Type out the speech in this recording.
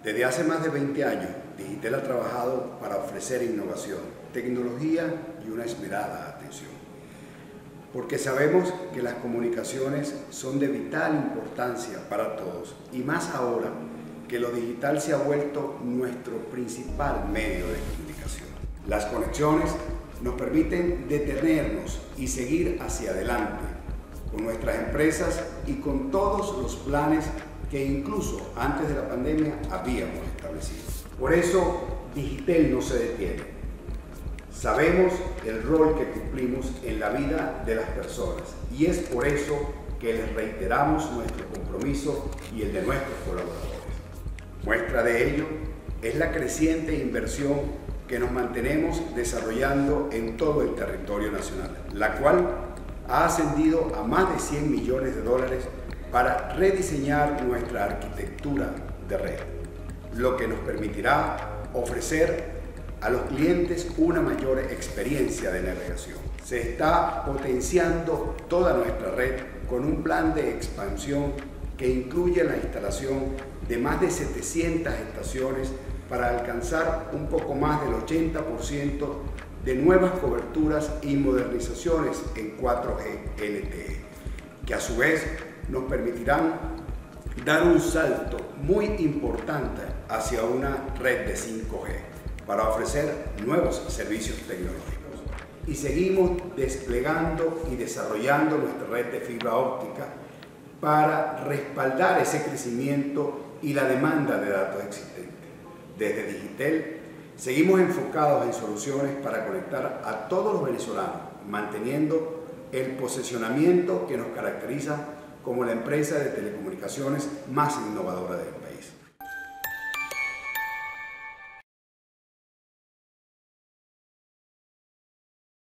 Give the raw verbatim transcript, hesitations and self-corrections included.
Desde hace más de veinte años, Digitel ha trabajado para ofrecer innovación, tecnología y una esmerada atención. Porque sabemos que las comunicaciones son de vital importancia para todos, y más ahora que lo digital se ha vuelto nuestro principal medio de comunicación. Las conexiones nos permiten detenernos y seguir hacia adelante con nuestras empresas y con todos los planes que incluso antes de la pandemia habíamos establecido. Por eso, Digitel no se detiene. Sabemos el rol que cumplimos en la vida de las personas y es por eso que les reiteramos nuestro compromiso y el de nuestros colaboradores. Muestra de ello es la creciente inversión que nos mantenemos desarrollando en todo el territorio nacional, la cual ha ascendido a más de cien millones de dólares para rediseñar nuestra arquitectura de red, lo que nos permitirá ofrecer a los clientes una mayor experiencia de navegación. Se está potenciando toda nuestra red con un plan de expansión que incluye la instalación de más de setecientas estaciones para alcanzar un poco más del ochenta por ciento de nuevas coberturas y modernizaciones en cuatro G L T E, que a su vez nos permitirán dar un salto muy importante hacia una red de cinco G para ofrecer nuevos servicios tecnológicos. Y seguimos desplegando y desarrollando nuestra red de fibra óptica para respaldar ese crecimiento y la demanda de datos existentes. Desde Digitel seguimos enfocados en soluciones para conectar a todos los venezolanos, manteniendo el posicionamiento que nos caracteriza como la empresa de telecomunicaciones más innovadora del país.